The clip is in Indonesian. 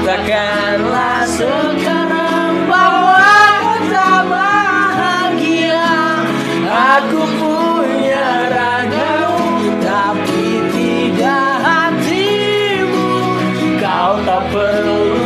Katakanlah sekarang bahwa aku tak bahagia. Aku punya ragamu tapi tidak hatimu. Kau tak perlu